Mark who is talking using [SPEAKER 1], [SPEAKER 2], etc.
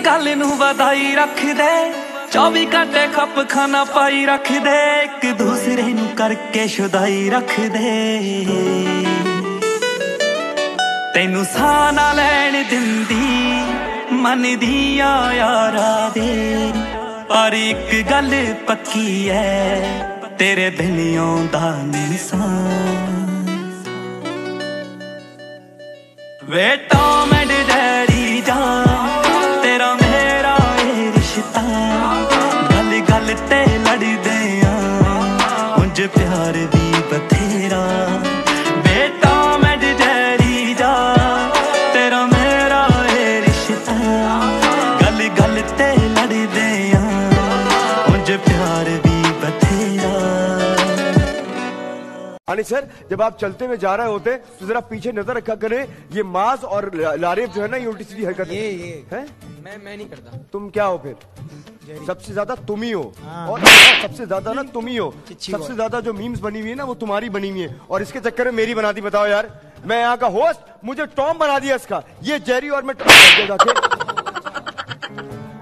[SPEAKER 1] गल नू वधाई रख दे 24 घंटे खप खाना पाई रख दे एक दूसरे नू करके शुदाई रख दे तेनू सा ना लैन दिंदी मन दिया यारा दे पर एक गल पक्की है तेरे बिन आउंदा नहीं सा वे टॉम एंड जेरी जा तेरा मेरा ये रिश्ता गल गल ते लड़दे उंज प्यार भी बथेरा वे टॉम एंड जेरी जा तेरा मेरा ये रिश्ता गल गल ते लड़दे उंज प्यार भी बथेरा।
[SPEAKER 2] अनिल सर, जब आप चलते हुए जा रहे होते तो जरा पीछे नजर रखा करें। ये माज और लारेब जो है ना, ये उल्टी सीधी हरकत
[SPEAKER 3] ये
[SPEAKER 2] है।
[SPEAKER 3] मैं नहीं करता।
[SPEAKER 2] तुम क्या हो फिर? सबसे ज्यादा तुम ही हो। और सबसे ज्यादा ना तुम ही हो। सबसे ज्यादा जो मीम्स बनी हुई है ना, वो तुम्हारी बनी हुई है। और इसके चक्कर में मेरी बना दी। बताओ यार, मैं यहाँ का होस्ट, मुझे टॉम बना दिया इसका। ये जेरी और मैं